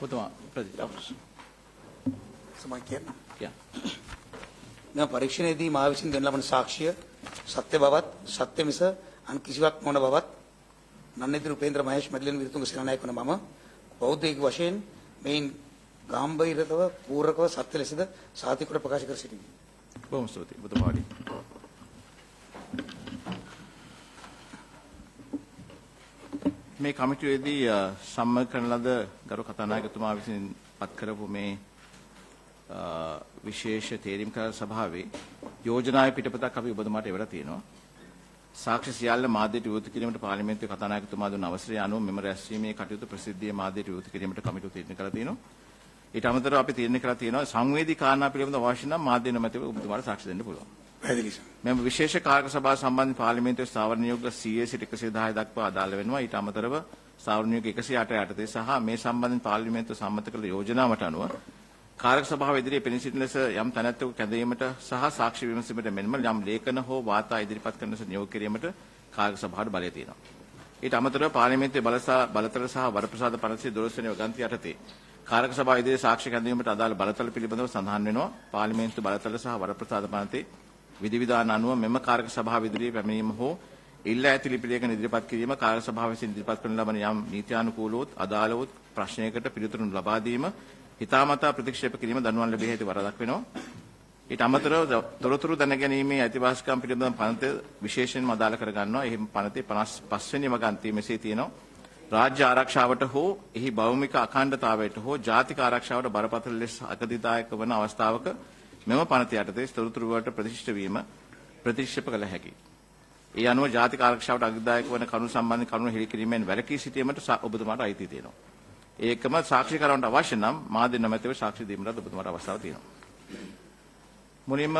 ඔබතුමා ප්‍රතිචාර සමයි क्या मैं परीक्षणेදී මා විසින් දෙන ලබන සාක්ෂිය සත්‍ය බවත් සත්‍ය මිස අන් කිසිවක් නොවන බවත් නන්දිත උපේන්ද්‍ර මහේෂ් මැදිලෙන් විරුතුංග සේනානායක වන මම බෞද්ධයෙකු වශයෙන් මේන් ගාම්භීරව පූර්වකව සත්‍ය ලෙසද සාතිකව ප්‍රකාශ කර සිටිමි. බොහොම ස්තුතියි ඔබතුමාට. මේ කමිටුවේදී සම්මත කරන ලද ගරු කතානායකතුමා විසින් පත් කරපු මේ විශේෂ තේරීම් කර සභාවේ යෝජනාවේ පිටපතක් අපි ඔබතුමාට එවලා තියෙනවා. සාක්ෂි සියල්ල මාධ්‍යට විවෘත කිරීමට පාර්ලිමේන්තුවේ කතානායකතුමා දුන් අවසරය අනුව මෙම රැස්වීමේ කටයුතු ප්‍රසිද්ධියේ මාධ්‍යට විවෘත කිරීමට කමිටුව තීරණය කළා තියෙනවා. ඊට අමතරව අපි තීරණය කළා තියෙනවා සංවේදී කාරණා පිළිබඳව අවශ්‍ය නම් මාධ්‍ය නොමැතිව ඔබතුමාට සාක්ෂි දෙන්න පුළුවන්. පැහැදිලි සර්. මෙම විශේෂ කාර්ය සභාව සම්බන්ධ පාර්ලිමේන්තුවේ ස්ථාවර නියෝග 100 සිට 110 දක්වා අදාළ වෙනවා. ඊට අමතරව ස්ථාවර නියෝග 108 යටතේ සහ මේ සම්බන්ධ පාර්ලිමේන්තුව සම්මත කළ යෝජනාවට අනුව කාර්ය සභාව ඉදිරියේ පෙනී සිටින ලෙස යම් තැනැත්තෙකු කැඳවීමට සහ සාක්ෂි විමසීමට මෙන්ම යම් ලේඛන හෝ වාර්තා ඉදිරිපත් කරන ලෙස නියෝග කිරීමට කාර්ය සභාවට බලය තියෙනවා. ඊට අමතරව පාර්ලිමේන්තුවේ බලතල සහ වරප්‍රසාද 512 වෙනි වගන්ති යටතේ කාර්ය සභාව ඉදිරියේ සාක්ෂි කැඳවීමට අදාළ බලතල පිළිබඳව සඳහන් වෙනවා. පාර්ලිමේන්තු බලතල සහ වරප්‍රසාද පනතේ විධිවිධාන අනුව මෙම කාර්ය සභාව ඉදිරියේ පැමිණීම හෝ ඉල්ලා ඇති ලිපි ලේඛන ඉදිරිපත් කිරීම කාර්ය සභාව විසින් ඉදිරිපත් කරන ලබන යම් නීත්‍යානුකූලව අදාළ වූ ප්‍රශ්නයකට පිළිතුරු ලබා දීම හිතාමතා ප්‍රතික්ෂේප කිරීම දනුවන් ලැබිය හැකි වරදක් වෙනවා. ඊට අමතරව තොරතුරු දැනගැනීමේ අයිතිවාසිකම් පිළිබඳව පනත විශේෂයෙන්ම අදාළ කර ගන්නවා. එහි පනතේ 55 වෙනි වගන්තියේ මෙසේ තියෙනවා. රාජ්‍ය ආරක්ෂාවට හෝ එහි භෞමික අඛණ්ඩතාවයට හෝ ජාතික ආරක්ෂාවට බරපතල ලෙස අකතිදායක වන අවස්ථාවක මෙම පනත යටතේ තොරතුරු වලට ප්‍රතිශිෂ්ට වීම ප්‍රතික්ෂේප කළ හැකියි. ඒ අනුව ජාතික ආරක්ෂාවට අකතිදායක වන කරුණු සම්බන්ධ කරුණු හෙළි කිරීමෙන් වැළකී සිටීමට ඔබතුමාට අයිතිය තියෙනවා. ඒකම සාක්ෂිකරණට අවශ්‍ය නම් මාධ්‍ය නොමැතිව සාක්ෂි දීමට ඔබතුමාට අවස්ථාව තියෙනවා. මුලින්ම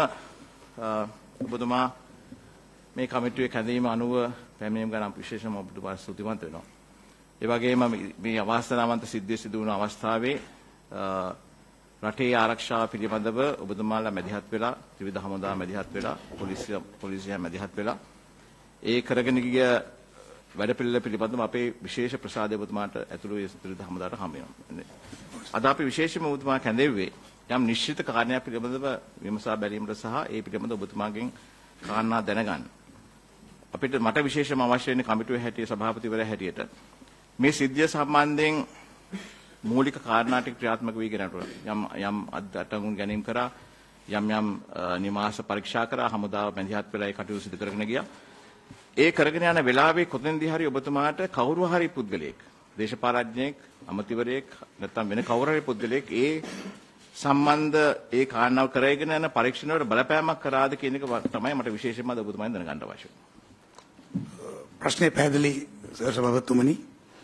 ඔබතුමා මේ කමිටුවේ කැඳවීම අනුව පැමිණීම ගැන විශේෂම ඔබතුමාට ස්තුතිවන්ත වෙනවා. ඒ වගේම මේ අවාස්තනාවන්ත සිද්ධිය සිදු වුණු අවස්ථාවේ රටේ ආරක්ෂාව පිළිබඳව ඔබතුමාලා මැදිහත් වෙලා ත්‍රිවිධ හමුදා මැදිහත් වෙලා පොලිසිය මැදිහත් වෙලා ඒ කරගෙන ගිය වැඩපිළිවෙල පිළිබඳව අපේ විශේෂ ප්‍රසාදය ඔබතුමාට ඇතුළු ත්‍රිවිධ හමුදාට හම්බ වෙනවා. අද අපි විශේෂයෙන්ම ඔබතුමා කැඳෙව්වේ යම් නිශ්චිත කාරණයක් පිළිබඳව විමසා බැලීමට සහ ඒ පිළිබඳව ඔබතුමාගෙන් කාරණා දැනගන්න. අපිට මට විශේෂම අවශ්‍ය වෙන්නේ කමිටුවේ හැටියට සභාපතිවරයා හැටියට මේ සිද්ධිය සම්බන්ධයෙන් මූලික කාරණා ටික ක්‍රියාත්මක වී ගෙනට යම් අත්අඩංගුන් ගැනීම කරා යම් නිවාස පරීක්ෂා කරා හමුදාව මැදිහත් වෙලා ඒ කටයුතු සිදු කරගෙන ගියා. ඒ කරගෙන යන වෙලාවේ කොතෙන්දී හරි ඔබතුමාට කවුරු හරි පුද්ගලයෙක් දේශපාලඥයෙක් අමතිවරයෙක් නැත්නම් වෙන කවුරු හරි පුද්ගලයෙක් ඒ සම්බන්ධ ඒ කාරණාව කරගෙන යන පරීක්ෂණ වල බලපෑමක් කරාද කියන එක තමයි මට විශේෂයෙන්ම අද ඔබතුමාෙන් දැනගන්න අවශ්‍ය. ප්‍රශ්නේ පැහැදිලි සභාපතිතුමනි.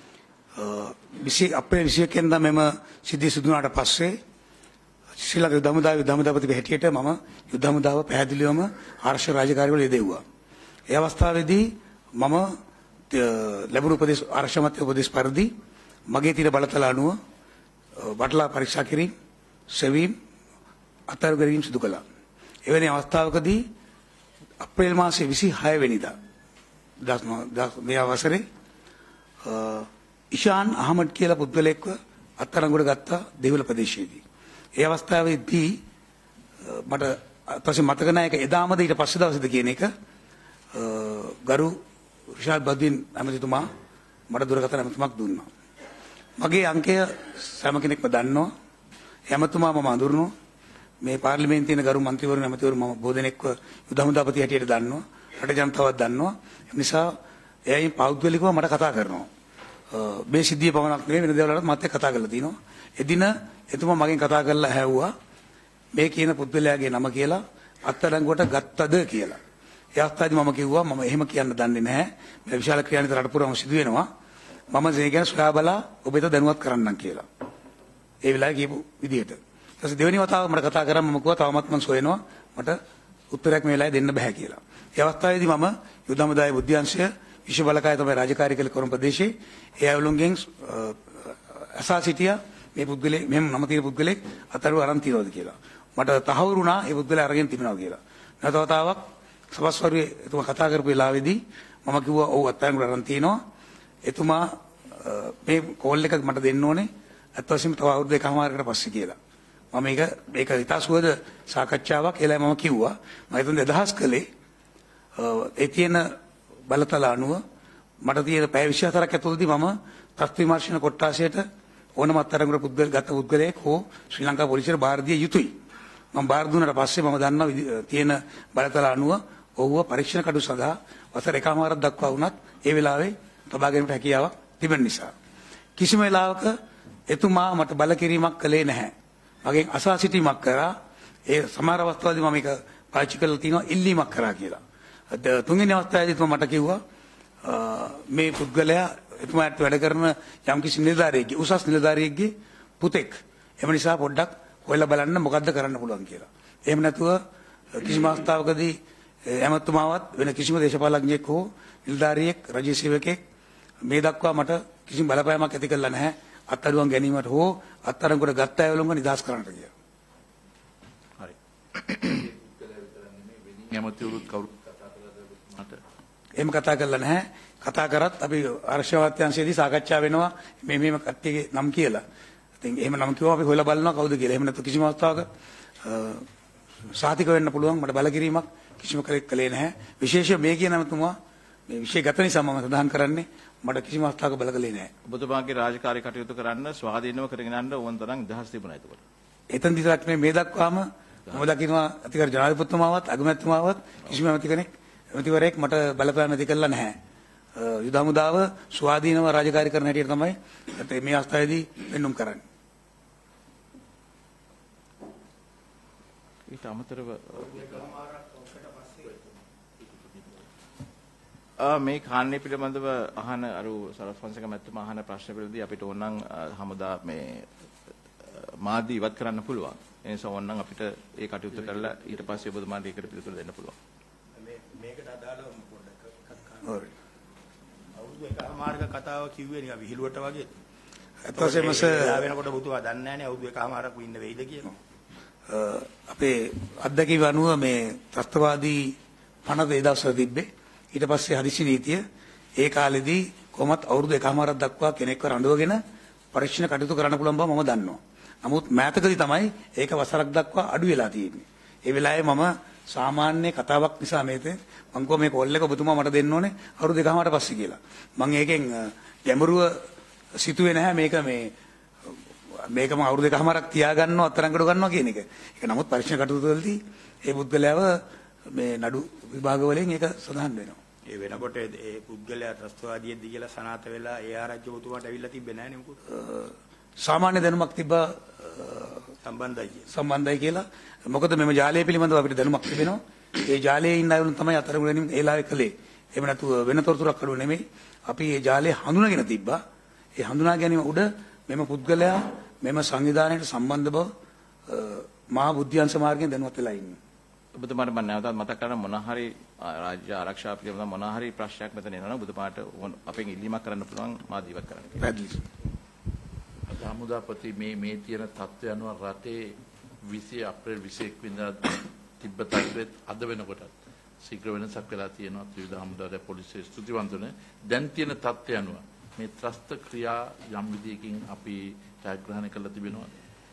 අපේ 21 වෙනිදා මෙම සිද්ධිය සිදු වුණාට පස්සේ ශ්‍රී ලංකා යුද හමුදාපති හැටියට මම යුද හමුදාව පැහැදිලිවම ආරක්ෂක රාජකාරිවල යෙදෙව්වා. ඒ අවස්ථාවේදී මම ලැබුණු ආරක්ෂක මත උපදේශ පරිදි මගේ තියෙන බලතල අනුව වටලා පරීක්ෂා කිරීම සෙවීම අත්අඩංගු කිරීම සිදු කළා. එවැනි අවස්ථාවකදී අප්‍රේල් මාසයේ 26 වෙනිදා මේ අවසරේ ඉෂාන් අහමඩ් කියලා පුද්ගලයෙක්ව අත්අඩංගුවට ගත්තා දෙවිල ප්‍රදේශයේදී. ඒ අවස්ථාවේදී මට පස්සේ මතක නැහැ ඒක එදාමද ඊට පස්සේ දවසේද කියන එක ගරු රිෂාඩ් බද්දීන් ඇමතිතුමා මට දුරකථන ඇමතුමක් දුන්නා. මගේ අංකය සෑම කෙනෙක්ම දන්නවා. ඇමතුමා මම අඳුරනවා. මේ පාර්ලිමේන්තුවේ ගරු මන්ත්‍රීවරුන් ඇමතිවරු මම බොහෝ දෙනෙක්ව යුද හමුදාපති හැටියට දන්නවා. රට ජනතාවත් දන්නවා. ඒ නිසා එයයි පෞද්ගලිකව මට කතා කරනවා. මේ සිද්ධිය පමණක් නෙවෙයි වෙන දේවල් වලත් මත් එක්ක කතා කරලා තිනවා. එදින එතුමා මගෙන් කතා කරලා ඇහුවා මේ කියන පුද්ගලයාගේ නම කියලා අත්අඩංගුවට ගත්තද කියලා. ඒ අවස්ථාවේදී මම කිව්වා මම එහෙම කියන්න දන්නේ නැහැ. මේ විශාල ක්‍රියානිත රට පුරාම සිදු වෙනවා. මම ඒ ගැන සොයා බලා ඔබට දැනුවත් කරන්නම් කියලා. ඒ වෙලාවේ කියපු විදිහට. ඊට පස්සේ දෙවෙනි වතාව මට කතා කරාම මම කිව්වා තවමත් මම සොයනවා. මට උත්තරයක් මේ වෙලාවේ දෙන්න බෑ කියලා. ඒ අවස්ථාවේදී මම යුද හමුදායේ බුද්ධ්‍යංශය විශ්ව බලකාය තමයි රාජකාරී කළ කරුණ ප්‍රදේශයේ ඒ අයවලුන්ගෙන් අසා සිටියා මේ පුද්ගලයා මෙහෙම නම තියෙන පුද්ගලෙක් අතරුව අරන් තියනවාද කියලා. මට තහවුරු වුණා ඒ පුද්ගලයා අරගෙන තිබෙනවා කියලා. නැවතවතාවක් සභාස්වරයේ එතුමා කතා කරපු වෙලාවේදී මම කිව්වා ඔව් අත්අඩංගුවට අරන් තියනවා. එතුමා මේ කෝල් එක මට දෙන්න ඕනේ අත් වශයෙන්ම තව අවුරුදු එකමාරකට පස්සේ කියලා. මම මේක ඉතා සුවද සාකච්ඡාවක් කියලා මම කිව්වා. මම හිතන්නේ අදහස් කළේ ඒ තියෙන බලතල අනුව මට තියෙන පැය 24ක් ඇතුළතදී මම තත්ත්ව විමර්ශන කොට්ටාසයට ඕනම අත්අඩංගුවට ගත පුද්ගලයෙක් හෝ ශ්‍රී ලංකා පොලිසියට බාර දිය යුතුයි. මම බාර දුන්නාට පස්සේ මම දන්නවා තියෙන බලතල අනුව ඔව්ව පරීක්ෂණ කටයුතු සඳහා වසර එකමාරක් දක්වා වුණත් ඒ වෙලාවේ තබා ගැනීමට හැකියාවක් තිබෙන නිසා කිසිම වෙලාවක එතුමා මට බල කිරීමක් කළේ නැහැ. මගෙන් අසා සිටීමක් කරා. ඒ සමහර අවස්ථාවලදී මම මේක පාවිච්චි කරලා තිනවා ඉල්ලීමක් කරා කියලා. තුන්වෙනි අවස්ථාවේදී එතුමා මට කිව්වා මේ පුද්ගලයා එතුමාට වැඩ කරන යම්කිසි නිලධාරියෙක්ගේ උසස් නිලධාරියෙක්ගේ පුතෙක්. එම නිසා පොඩ්ඩක් හොයලා බලන්න මොකද්ද කරන්න පුළුවන් කියලා. එහෙම නැතුව කිසිම අවස්ථාවකදී ඇමතුමාවත් වෙන කිසිම දේශපාලඥයෙක් හෝ නිලධාරියෙක් රජයේ සේවකයෙක් මේ දක්වා මට කිසිම බලපෑමක් ඇති කළා නැහැ. අත්අඩුවන් ගැනීමට හෝ අත්අඩංගුවට ගත්ත අය වලුන්ව නිදහස් කරන්නට කියලා. හරි. ඇමතිවරුත් කවුරුත් කතා කළාද මට? එහෙම කතා කරලා නැහැ. කතා කරත් අපි ආරක්ෂාවාත්‍යංශයේදී සාකච්ඡා වෙනවා මේ කට්ටියගේ නම් කියලා. ඉතින් එහෙම නම් කිව්වම අපි හොයලා බලනවා කවුද කියලා. එහෙම නැත්නම් කිසිම අවස්ථාවක සාතික වෙන්න පුළුවන් මට බල කිරීමක් කිසිම කෙනෙක් කළේ නැහැ. විශේෂයෙන් මේ කියන නමතුමා මේ විශේෂ ගත නිසා මම සඳහන් කරන්නේ මට කිසිම අවස්ථාවක බල කළේ නැහැ. ඔබතුමාගේ රාජකාරී කටයුතු කරන්න ස්වාධීනව කරගෙන යන්න ඕන තරම් නිදහස් තිබුණා එතකොට. එතෙන් දිසක් මේ දක්වාම මම දකිනවා අතිගරු ජනාධිපතිතුමාවත් අගමැතිතුමාවත් කිසිම ඇමතිවරයෙක් මට බලපෑම් ඇති කළා නැහැ. යුද හමුදාව ස්වාධීනව රාජකාරී කරන හැටියට තමයි මේ අවස්ථාවේදී පෙන්눔 කරන්නේ. ඊට අමතරව මේ කාණ්ඩය පිළිබඳව අහන සරෆන්සක මැතිතුමා අහන ප්‍රශ්න පිළිබඳව අපිට ඕනනම් හමුදා මේ මාධ්‍ය ඉවත් කරන්න පුළුවන්. ඒ නිසා ඕනනම් අපිට ඒ කටයුතු කරලා ඊට පස්සේ ඔබතුමාට ඒකට පිළිතුරු දෙන්න පුළුවන්. මේකට අදාළව පොඩ්ඩක් අවුරුදු එකමාරක කතාව කිව්වේ නිකන් විහිළුවට වගේ. ඇත්තටම වෙනකොට බුදුවා දන්නේ නැහනේ අවුරුදු එකමාරක් ඉන්න වෙයිද කියලා. අපේ අත්දැකීම් අනුව මේ ත්‍ස්තවාදී පනත ඒ දවස්වල තිබ්බේ. ඊට පස්සේ හදිසි නීතිය ඒ කාලෙදී කොහොමත් අවුරුදු එකමාරක් දක්වා කෙනෙක්ව රඳවගෙන පරීක්ෂණ කටයුතු කරන්න පුළුවන් බව මම දන්නවා. නමුත් මෑතකදී තමයි ඒක වසරක් දක්වා අඩු වෙලා තියෙන්නේ. ඒ වෙලාවේ මම සාමාන්‍ය කතාවක් නිසා මම කිව්වා මේ කෝල් එක ඔබතුමා මට දෙන්න ඕනේ අවුරුදු එකමාරට පස්සේ කියලා. මම ඒකෙන් ගැඹුරුව සිතුවේ නැහැ මේක මම අවුරුදු එකමාරක් තියාගන්නවා අත්අඩංගුවට ගන්නවා කියන එක. ඒක නමුත් පරීක්ෂණ කටයුතු වලදී ඒ පුද්ගලයාව මේ නඩු විභාග වලින් ඒක සඳහන් වෙනවා. ඒ වෙනකොට ඒ පුද්ගලයා ත්‍රස්තවාදීයෙක්ද කියලා සනාථ වෙලා ඒ ආරච්චි ඔබතුමාට ඇවිල්ලා තිබ්බේ නැහැ නේ මොකද? සාමාන්‍ය දැනුමක් තිබ්බා සම්බන්ධයි කියලා. මොකද මෙම ජාලය පිළිබඳව අපිට දැනුමක් තිබෙනවා. ඒ ජාලයේ ඉන්න අයවලුන් තමයි අත්අඩංගුවට ගැනීම ඒලාවේ කළේ. එහෙම නැතුව වෙන තොරතුරක් අඩුව නෙමෙයි. අපි මේ ජාලය හඳුනාගෙන තිබ්බා. ඒ හඳුනා ගැනීම උඩ මෙම පුද්ගලයා මෙම සංවිධානයට සම්බන්ධ බව මහා බුද්ධ්‍යංශ මාර්ගයෙන් දැනුවත් වෙලා ඉන්නේ. ඔබතුමාට මම නැවතත් මතක් කරන්න මොන හරි රාජ්‍ය ආරක්ෂාව පිළිබඳව මොන හරි ප්‍රශ්නයක් මෙතන එනවා නම් ඔබතුමාට අපෙන් ඉල්ලීමක් කරන්න පුළුවන් මාධ්‍ය ඉවත් කරන්න. පැහැදිලි. හමුදාපති මේ තියෙන තත්ත්වය අනුව රටේ 20 අප්‍රේල් 21 වෙනිදා තිබ්බ තත්ත්වෙත් අද වෙනකොට ශීඝ්‍ර වෙනසක් වෙලා තියෙනවා. ත්‍රිවිධ හමුදාවේ පොලිසිය ස්තුතිවන්තනේ. දැන් තියෙන තත්ත්වය අනුව මේ ත්‍රස්ත ක්‍රියා යම් විදියකින් අපි ජයග්‍රහණය කරලා තිබෙනවා.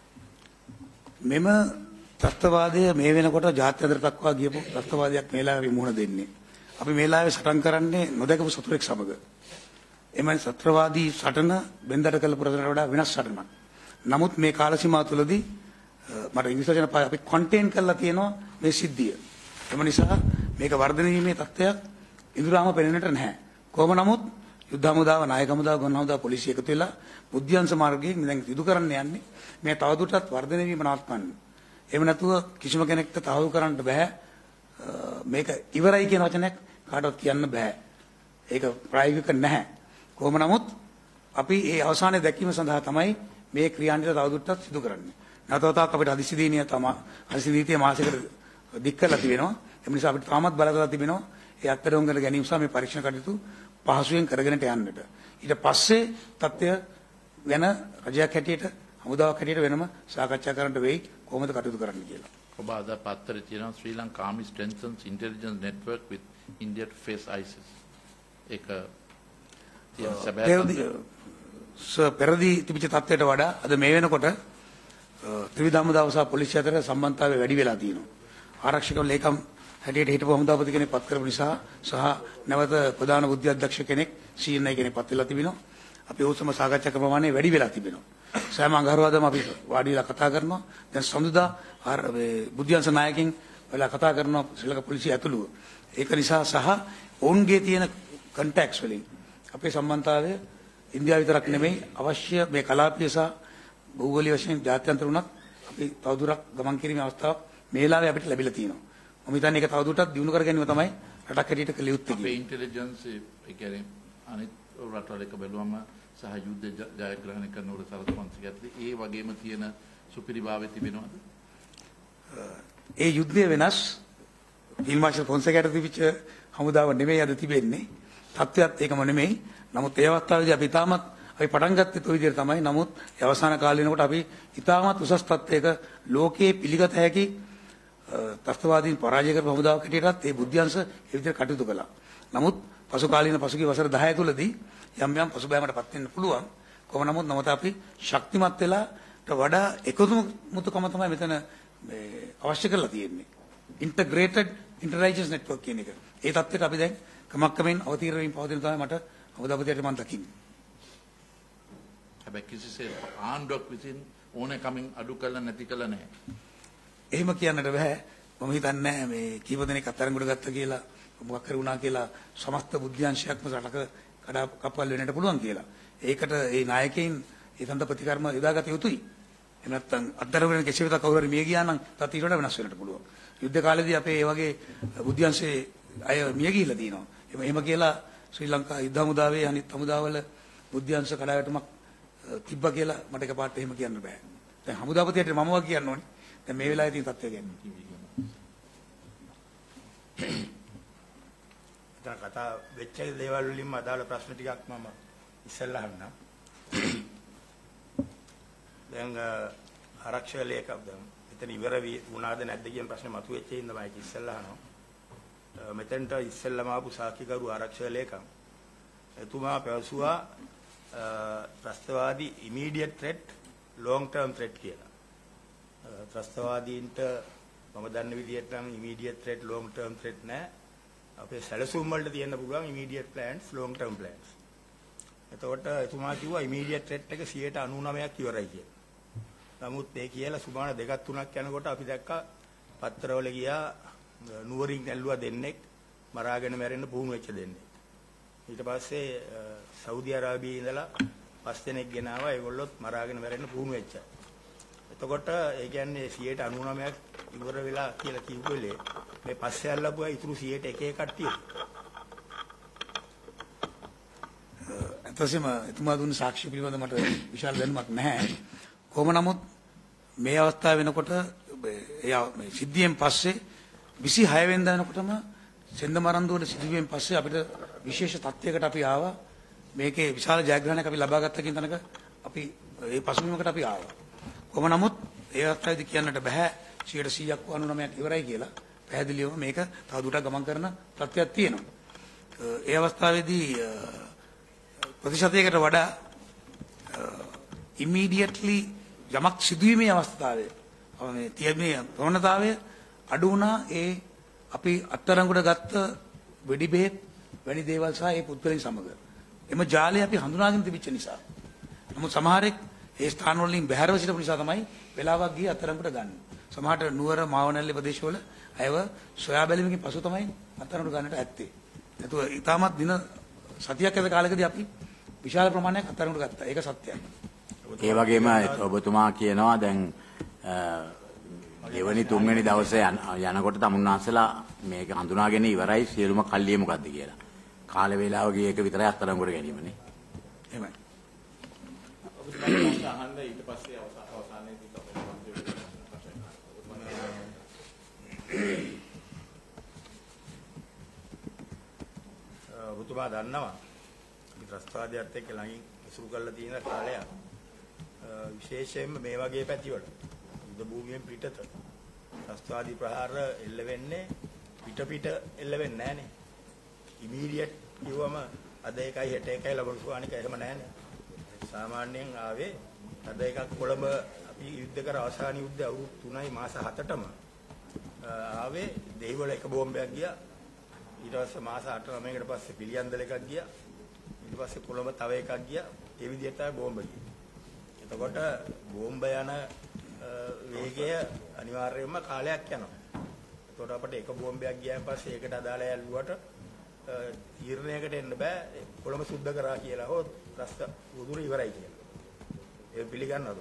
මෙම ත්‍රස්තවාදය මේ වෙනකොට ජාත්‍යන්තර දක්වා ගියපු ත්‍රස්තවාදයක් මේලාවේ මුහුණ දෙන්නේ. අපි මේලාවේ සටන් කරන්නේ නොදකපු සතුරෙක් සමග. එමන් ත්‍රස්තවාදී සටන බෙන්දට කළ පුරකට වඩා වෙනස් සටනක්. නමුත් මේ කාල සීමාව තුළදී මට ඉංග්‍රීසි වචන අපි කන්ටේන් කරලා තියෙනවා මේ සිද්ධිය. එම නිසා මේක වර්ධනය වීමේ තත්ත්වයක් ඉදිරියම පෙනෙන්නට නැහැ. කොහොම නමුත් යුද්ධ හමුදාව, නායක හමුදාව, ගොන් හමුදාව, පොලිසිය එකතු වෙලා බුද්ධ්‍යංශ මාර්ගයෙන් දැන් සිදු කරන්න යන්නේ මේ තවදුරටත් වර්ධනය වීම නවත්වන්න. එහෙම නැතුව කිසිම කෙනෙක්ට තහවුරු කරන්න බෑ. මේක ඉවරයි කියන වචනයක් කාටවත් කියන්න බෑ. ඒක ප්‍රායෝගික නැහැ. කොහොම නමුත් අපි ඒ අවසානයේ දැකීම සඳහා තමයි මේ ක්‍රියාන්විත තවදුරටත් සිදු කරන්නේ. නැවතත් අපිට හදිසි නීතිය මාසයකට දික් කරලා තිබෙනවා. ඒ නිසා අපිට තාමත් බල කරලා තිබෙනවා. ඒ අත්දැකීම් ගැන ගැනීම සහ මේ පරීක්ෂණ කටයුතු පහසුවෙන් කරගෙනට යන්නට. ඊට පස්සේ තත්ත්වය ගැන රජයක් හැටියට හමුදාවක් හැටියට වෙනම සාකච්ඡා කරන්න වෙයි කොහොමද කටයුතු කරන්න කියලා. ඔබ අද පත්තරේ තියෙනවා ශ්‍රී Lanka Army strengthens intelligence network with India to face ISIS. ඒක පෙරදී තිබිච්ච තත්ත්වයට වඩා අද මේ වෙනකොට ත්‍රිවිධ හමුදාව සහ පොලිසිය අතර සම්බන්ධතාවය වැඩි වෙලා තියෙනවා. ආරක්ෂක ලේකම් හැටියට හිටපු හමුදාපති කෙනෙක් පත් කරපු නිසා සහ නැවත ප්‍රධාන බුද්ධි අධ්‍යක්ෂ කෙනෙක් CNI කෙනෙක් පත් වෙලා තිබෙනවා. අපි ඕසම සාකච්ඡා කරන ප්‍රමාණය වැඩි වෙලා තිබෙනවා. සෑම අඟහරුවාදම අපි වාඩි වෙලා කතා කරනවා. දැන් සඳුදා බුද්ධිංශ නායකින් වෙලා කතා කරනවා ශ්‍රී ලංකා පොලිසිය ඇතුළුව. ඒක නිසා සහ ඔවුන්ගේ තියෙන කන්ටැක්ට්ස් වලින් අපේ සම්බන්ධතාවය ඉන්දියාව විතරක් නෙමෙයි අවශ්‍ය මේ කලාපීය සහ භූගෝලීය වශයෙන් ජාත්‍යන්තර උනත් අපි තවදුරටත් ගමන් කිරීමේ අවස්ථාවක් මේ වෙලාවේ අපිට ලැබිලා තියෙනවා. මම හිතන්නේ ඒක තවදුරටත් දියුණු කර ගැනීම තමයි රටක් හැටියට කළ යුත්තේ. අපේ ඉන්ටෙලිජන්ස් ඒ කියන්නේ අනිත් රටවල් එක බැලුවම සහ යුද්ධ ජයග්‍රහණය කරනකොට සරසවන්තිකත්වයේ ඒ වගේම තියෙන සුපිරිභාවය තිබෙනවද? ඒ යුද්ධය වෙනස් ෆීල්ඩ් මාර්ෂල් ෆොන්සේකාට තිබිච්ච හමුදාව නෙමෙයි අද තිබෙන්නේ. තත්ත්වයක් ඒකම නෙමෙයි. නමුත් ඒ අවස්ථාවේදී අපි තාමත් අපි පටන් ගත්තේ ඔය විදිහට තමයි. නමුත් අවසාන කාලේ වෙනකොට අපි ඉතාමත් උසස් තත්ත්වයක ලෝකයේ පිළිගත හැකි ත්‍ස්තවාදීන් පරාජය කරපු හමුදාවක් හැටියටත් ඒ බුද්ධ්‍යංශ ඒ විදිහට කටයුතු කළා. නමුත් පසු කාලීන පසුගිය වසර 10 තුලදී යම් යම් පසුබෑමකටපත් වෙන්න පුළුවන්. කොහොම නමුත් නමුත් අපි ශක්තිමත් වෙලාට වඩා එකමුතුකම තමයි මෙතන අවශ්‍ය කරලා තියෙන්නේ. ඉන්ටග්‍රේටඩ් ඉන්ටරයිජන්ස් නෙට්වර්ක් කියන එක. ඒ තත්ත්වයට අපි දැන් ක්‍රමක්‍රමයෙන් අවතීර්ණ වීම පවතින තමයි මට හමුදාපතියට මම දකින්නේ. හැබැයි කිසිසේත් ආණ්ඩුවක් විසින් ඕනෑකමින් අඩු කළ නැති කළ නැහැ. එහෙම කියන්නට බෑ. මම හිතන්නේ මේ කීප දෙනෙක් අත්අඩංගුවට ගත්ත කියලා මොකක් කර වුණා කියලා සමස්ත බුද්ධ්‍යංශයක්ම රටක කඩා කප්පල් වෙන්නට පුළුවන් කියලා. ඒකට ඒ නායකයින් ඒ තන්ත ප්‍රතිකර්ම යොදාගත යුතුයි. එහෙම නැත්නම් අත්අඩංගුවෙන් කෙසේ වෙතත් කවුරු හරි මිය ගියා නම් තත් ඊට වඩා වෙනස් වෙන්නට පුළුවන්. යුද්ධ කාලේදී අපේ මේ වගේ බුද්ධ්‍යංශයේ අය මිය ගිහිල්ලා තියෙනවා. එහෙම කියලා ශ්‍රී ලංකා යුද්ධ හමුදාවේ අනිත් හමුදාවල බුද්ධ්‍යංශ කඩාවැටුමක් තිබ්බා කියලා මට එකපාරට එහෙම කියන්න බෑ. දැන් හමුදාපතියට මම වා කියන්න ඕනේ. දැන් මේ වෙලාවේ තියෙන තත්ත්වය ගැන. දැන් කතා වෙච්ච දේවල් වලින්ම අදාළ ප්‍රශ්න ටිකක් මම ඉස්සෙල්ලා අහන්නම්. දැන් ආරක්ෂක ලේකම් දැන් මෙතන ඉවර වුණාද නැද්ද කියන ප්‍රශ්නේ මතුවෙච්ච ඉඳන් මම ඒක ඉස්සෙල්ලා අහනවා. මෙතෙන්ට ඉස්සෙල්ලාම ආපු සාක්ෂිකරු ආරක්ෂක ලේකම් එතුමා පැවසුවා ත්‍රස්තවාදී immediate threat long term threat කියලා. ත්‍රස්තවාදීන්ට මම දන්න විදිහට නම් immediate threat long term threat නෑ. අපේ සැලසුම් වලට තියෙන්න පුළුවන් immediate plans long term plans. එතකොට එතුමා කිව්වා immediate threat එක 99%ක් ඉවරයි කියලා. නමුත් ඒ කියලා සුමාන 2-3ක් යනකොට අපි දැක්කා පත්තරවල ගියා නුවරින් ඇල්ලුවා දෙන්නෙක් මරාගෙන මැරෙන්න පුහුණු වෙච්ච දෙන්නෙක්. ඊට පස්සේ සෞදි අරාබියේ ඉඳලා 5 දෙනෙක් ගෙනාවා ඒගොල්ලොත් මරාගෙන මැරෙන්න පුහුණු වෙච්චා. එතකොට ඒ කියන්නේ 99%ක් ඉවර වෙලා කියලා කිව්වෙලේ මේ පස්සේ අල්ලපුවා ඉතුරු 101 කට්ටිය. එතකොටම එතුමා දුන්න සාක්ෂි පිළිබඳව මට විශාල දැනුමක් නැහැ. කොහොම නමුත් මේ අවස්ථාව වෙනකොට මේ සිද්ධියෙන් පස්සේ 26 වෙනිදා වෙනකොටම සෙන්දමරන්දුවට සිදුවීමෙන් පස්සේ අපිට විශේෂ තත්ත්වයකට අපි ආවා. මේකේ විශාල ජයග්‍රහණයක් අපි ලබා ගත්ත කියන තැනක අපි ඒ පසුබිමකට අපි ආවා. කොහොම නමුත් ඒ අවස්ථාවේදී කියන්නට බෑ 100%ක් 99ක් ඉවරයි කියලා. පැහැදිලිවම මේක තවදුරටත් ගමන් කරන තත්ත්වයක් තියෙනවා. ඒ අවස්ථාවේදී ප්‍රතිශතයකට වඩා immediately යමක් සිදුවීමේ අවස්ථාවේ මේ තියෙන ප්‍රවණතාවය අඩු වුණා. ඒ අපි අත්අඩංගුවට ගත්ත වෙඩි බෙහෙත් වැනි දේවල් සහ ඒ පුද්ගලයන් සමග එම ජාලය අපි හඳුනාගෙන තිබිච්ච නිසා. නමුත් සමහරෙක් ඒ ස්ථාන වලින් බැහැරව සිටපු නිසා තමයි වෙලාවක් ගියේ අත්අඩංගුවට ගන්න. සමහරට නුවර මාවනැල්ලේ ප්‍රදේශවල අයව සොයා බැලීමකින් පසු තමයි අත්අඩංගුවට ගන්නට ඇත්තේ. නැතුව ඊටමත් දින සතියක් ඇත කාලෙකදී අපි විශාල ප්‍රමාණයක් අත්අඩංගුවට ගත්තා. ඒක සත්‍යයි. ඒ වගේම ඔබතුමා කියනවා දැන් දෙවනි තුන්වෙනි දවසේ යනකොට තමුන්නාන්සලා මේක හඳුනාගෙන ඉවරයි සියලුම කල්ලිය මොකද්ද කියලා. කාල වේලාව ගිය එක විතරයි අත්අඩංගුවට ගැනීමනේ. එහෙමයි. ඔබතුමාට අහන්න ඊට පස්සේ අවසානයේදී ඔබතුමා දන්නවා අපි ත්‍රස්තවාදයත් එක්ක ළඟින් ඉසුරු කරලා තියෙන කාලයක් විශේෂයෙන්ම මේ වගේ පැතිවල යුද භූමියෙන් පිටත ත්‍රස්තවාදී ප්‍රහාර එල්ල වෙන්නේ පිට එල්ල වෙන්නේ නැහනේ. ඉමීඩියට් කිව්වම අද එකයි හෙට එකයි ලබන සුවානික එහෙම නැහනේ. සාමාන්‍යයෙන් ආවේ අද එකක් කොළඹ අපි යුද්ධ කර අවසාන යුද්ධය අවුරුදු 3යි මාස 7ටම ආවේ දෙහිවල එක බෝම්බයක් ගියා. ඊට පස්සේ මාස 8-9කට පස්සේ පිළියන්දල එකක් ගියා. ඊට පස්සේ කොළඹ තව එකක් ගියා. ඒ විදිහට තමයි බෝම්බ ගියේ. එතකොට බෝම්බ යන වේගය අනිවාර්යයෙන්ම කාලයක් යනවා. එතකොට අපිට එක බෝම්බයක් ගියාන් පස්සේ ඒකට අදාළ ඇල්ලුවට තීරණයකට එන්න බෑ. කොළඹ සුද්ධ කරා කියලා හෝ රස්ත උදුර ඉවරයි කියලා. ඒ පිළිගන්නවද?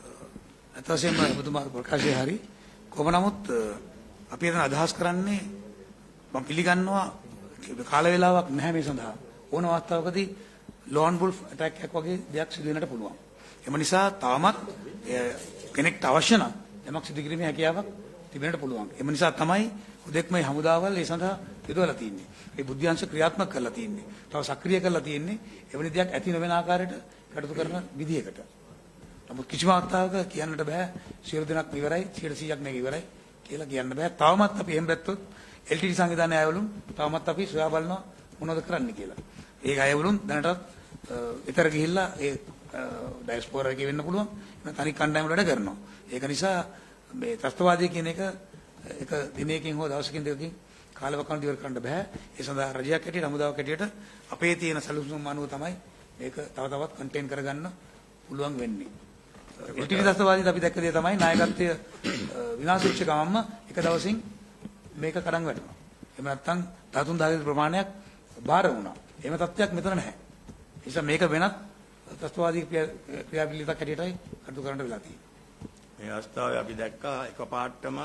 අතවසෙම ඔබතුමා ප්‍රකාශය හරි. කොහොම නමුත් අපි එතන අදහස් කරන්නේ මම පිළිගන්නවා කාල වේලාවක් නැහැ මේ සඳහා. ඕන අවස්ථාවකදී ලෝන් වුල්ෆ් ඇටැක් එකක් වගේ දෙයක් සිදු වෙන්නට පුළුවන්. එම නිසා තාමත් කෙනෙක්ට අවශ්‍ය නම් යමක් සිදු කිරීමේ හැකියාවක් තිබෙන්නට පුළුවන්. එම නිසා තමයි උදෙක්ම මේ හමුදාවල් ඒ සඳහා යොදවලා තියෙන්නේ. ඒ බුද්ධ්‍යංශ ක්‍රියාත්මක කරලා තියෙන්නේ. තව සක්‍රිය කරලා තියෙන්නේ. එවැනි දෙයක් ඇති නොවන ආකාරයට කටයුතු කරන විදිහකට. නමුත් කිසිම අවස්ථාවක කියන්නට බෑ සියලු දෙනාක් ඉවරයි 100%ක් මේක ඉවරයි කියලා කියන්න බෑ. තවමත් අපි එහෙම දැත්තොත් LTT සංවිධානය අයවලුන් තවමත් අපි සොයා බලනවා මොනවද කරන්න කියලා. ඒක අයවලුන් දැනටත් ඊතර ගිහිල්ලා ඒ ඩයස්පෝරා එකේ වෙන්න පුළුවන්. එහෙනම් තනි කණ්ඩායම වැඩ කරනවා. ඒක නිසා මේ ත්‍ස්තවාදී කියන එක එක දිනයකින් හෝ දවසකින් දෙකකින් කාලවකවානුව ඉවර කරන්න බෑ. ඒ සඳහා රජයක් හැටියට හමුදාවක් හැටියට අපේ තියෙන සැලසුම් අනුව තමයි මේක තව තවත් කන්ටේන් කරගන්න පුළුවන් වෙන්නේ. LTT ත්‍ස්තවාදීත් අපි දැක්ක දේ තමයි නායකත්වය විනාශ වෙච්ච ගමන්ම එක දවසින් මේක කඩන් වැටුණා. එහෙම නැත්නම් 13000 ප්‍රමාණයක් බාර වුණා. එහෙම තත්ත්වයක් මෙතන නැහැ. ඒ නිසා මේක වෙනත් ත්‍ස්තවාදී ක්‍රියාපිළිවෙලක් හැටියටයි කටයුතු කරන්න වෙලා තියෙන්නේ. මේ අවස්ථාවේ අපි දැක්කා එකපාරටම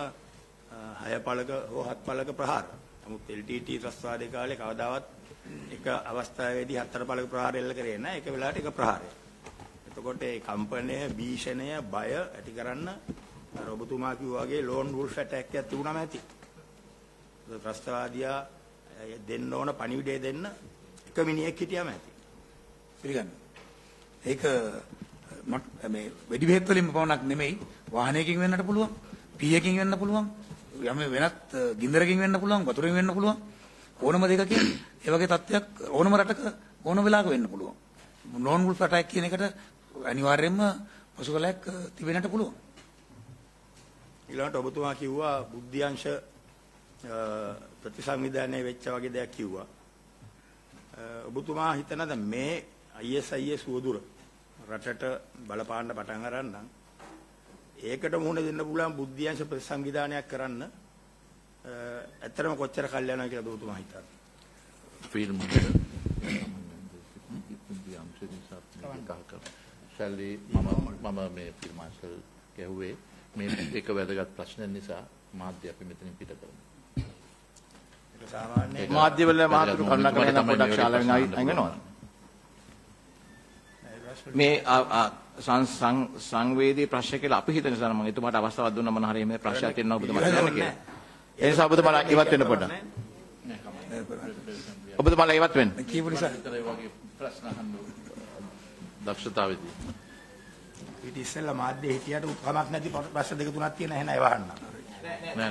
6 පළක හෝ 7 පළක ප්‍රහාර. නමුත් LTT ත්‍ස්තවාදී කාලේ කවදාවත් එක අවස්ථාවේදී 4 පළක ප්‍රහාර එල්ල කරේ නැහැ. එක වෙලාවට එක ප්‍රහාරයක්. එතකොට ඒ කම්පනය, භීෂණය, බය ඇති කරන්න ඔබතුමා කිව්වා වගේ ලෝන් වුල්ෆ් ඇටැක් එකක් තිබුණාම ඇති. ත්‍රස්තවාදියා දෙන්න ඕන පණිවිඩය දෙන්න එක මිනිහෙක් හිටියම ඇති. පිළිගන්න. ඒක මේ වෙඩි බෙහෙත් වලින් පවණක් නෙමෙයි වාහනයකින් වෙන්නට පුළුවන්, පීයකින් වෙන්න පුළුවන්, යම් වෙනත් ගින්දරකින් වෙන්න පුළුවන්, වතුරකින් වෙන්න පුළුවන්. ඕනම දෙකකින් ඒ වගේ තත්ත්වයක් ඕනම රටක ඕනම වෙලාවක වෙන්න පුළුවන්. ලෝන් වුල්ෆ් ඇටැක් කියන එකට අනිවාර්යයෙන්ම පසුකලයක් තිබෙන්නට පුළුවන්. ඊළඟට ඔබතුමා කිව්වා බුද්ධ්‍යංශ ප්‍රතිසංවිධානයේ වෙච්ච වගේ දෙයක් කිව්වා. ඔබතුමා හිතනද මේ ISIS උවදුර රටට බලපාන්න පටන් අරන් නම් ඒකට මුහුණ දෙන්න පුළුවන් බුද්ධ්‍යංශ ප්‍රතිසංවිධානයක් කරන්න ඇත්තටම කොච්චර කල් යනවා කියලා ඔබතුමා හිතන්නේ? ෆිල්ම් ශල්ලි මම මේ ෆිල්ම් මාස්ටර් කියුවේ මේ එක වැදගත් ප්‍රශ්න නිසා මාධ්‍ය අපි මෙතනින් පිට කරමු. ඒක සාමාන්‍ය මාධ්‍යවල මහතුරු කරුණාකරන පොඩක් ශාලාවෙන් අයින් වෙනවා. මේ සංවේදී ප්‍රශ්න කියලා අපි හිතන නිසා මම එතුමාට අවස්ථාවක් දුන්නා මොන හරි මේ ප්‍රශ්නයක් තියෙනවා ඔබතුමාට කියන්න කියලා. ඒ නිසා ඔබතුමාලා ඉවත් වෙන්න පොඩ්ඩක්. ඔබතුමාලා ඉවත් වෙන්න. කීප නිසා ඒ වගේ ප්‍රශ්න අහන්න දක්ෂතාවයේදී ඊට ඉස්සෙල්ලා මාධ්‍ය හිටියට කමක් නැති ප්‍රශ්න දෙක තුනක් තියෙන එහෙනම් ඒව අහන්න. නෑ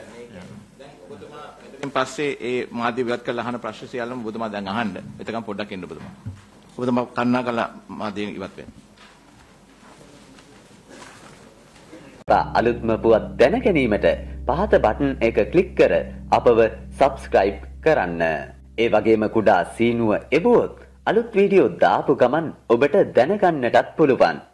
ඉතින් පස්සේ ඒ මාධ්‍ය විවත් කරලා අහන ප්‍රශ්න සියල්ලම ඔබතුමා දැන් අහන්න. එතකන් පොඩ්ඩක් ඉන්න ඔබතුමා. ඔබතුමා කන්නා කළා මාධ්‍යයෙන් ඉවත් වෙන්න. අලුත්ම පුවත් දැන ගැනීමට පහත බටන් එක ක්ලික් කර අපව සබ්ස්ක්‍රයිබ් කරන්න. ඒ වගේම කුඩා සීනුව එබුවොත් අලුත් වීඩියෝ දාපු ගමන් ඔබට දැනගන්නටත් පුළුවන්.